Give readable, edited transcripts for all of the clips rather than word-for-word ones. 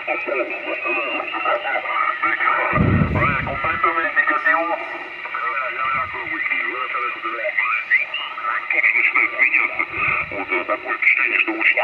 Ouais, completamente indicativo. Вот такое впечатление, что очень...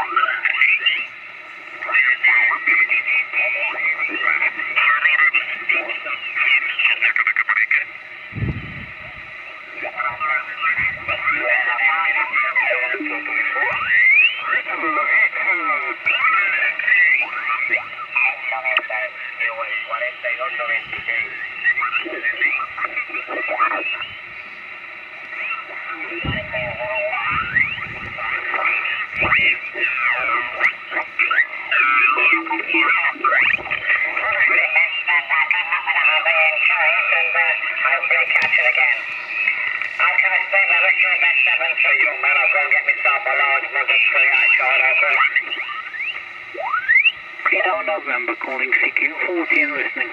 November calling CQ40 and listening.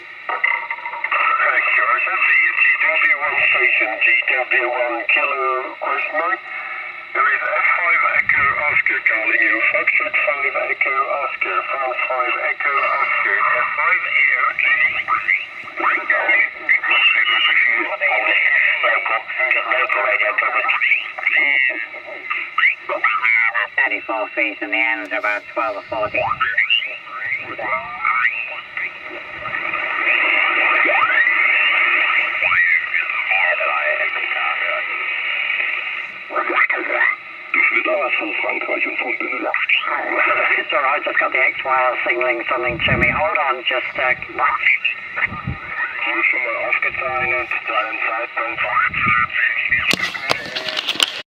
Sure, that's GW1 station, GW1 Kilo question mark. There is F5 Echo Oscar calling you. Foxtrot 5 Echo Oscar, France 5 Echo Oscar, F5 here. Local radio coverage. 34 feet and the ends are about 12 or 40. It's alright, just got the X-wire signaling something to me. Hold on, just Schon mal aufgezeichnet, deinen Zeitpunkt.